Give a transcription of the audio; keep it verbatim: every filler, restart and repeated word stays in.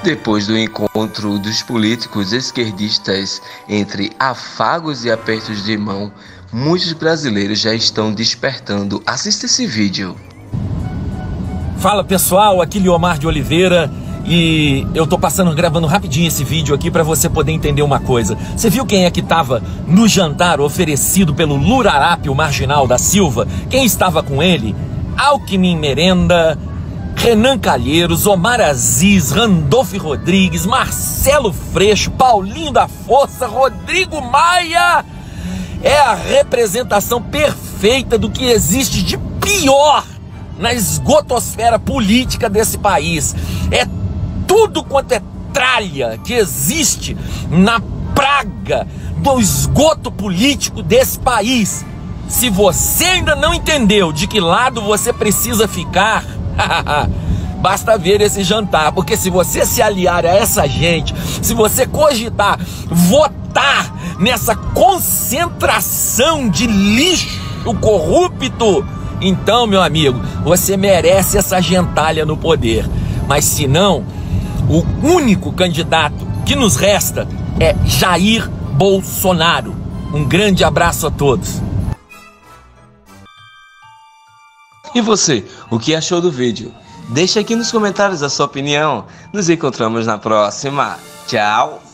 Depois do encontro dos políticos esquerdistas entre afagos e apertos de mão, muitos brasileiros já estão despertando. Assista esse vídeo. Fala pessoal, aqui Liomar de Oliveira e eu tô passando, gravando rapidinho esse vídeo aqui para você poder entender uma coisa. Você viu quem é que estava no jantar oferecido pelo Lurarápio Marginal da Silva? Quem estava com ele? Alckmin Merenda, Renan Calheiros, Omar Aziz, Randolfo Rodrigues, Marcelo Freixo, Paulinho da Força, Rodrigo Maia. É a representação perfeita do que existe de pior na esgotosfera política desse país. É tudo quanto é tralha que existe na praga do esgoto político desse país. Se você ainda não entendeu de que lado você precisa ficar, basta ver esse jantar, porque se você se aliar a essa gente, se você cogitar votar nessa concentração de lixo corrupto, então, meu amigo, você merece essa gentalha no poder. Mas se não, o único candidato que nos resta é Jair Bolsonaro. Um grande abraço a todos. E você, o que achou do vídeo? Deixa aqui nos comentários a sua opinião. Nos encontramos na próxima. Tchau!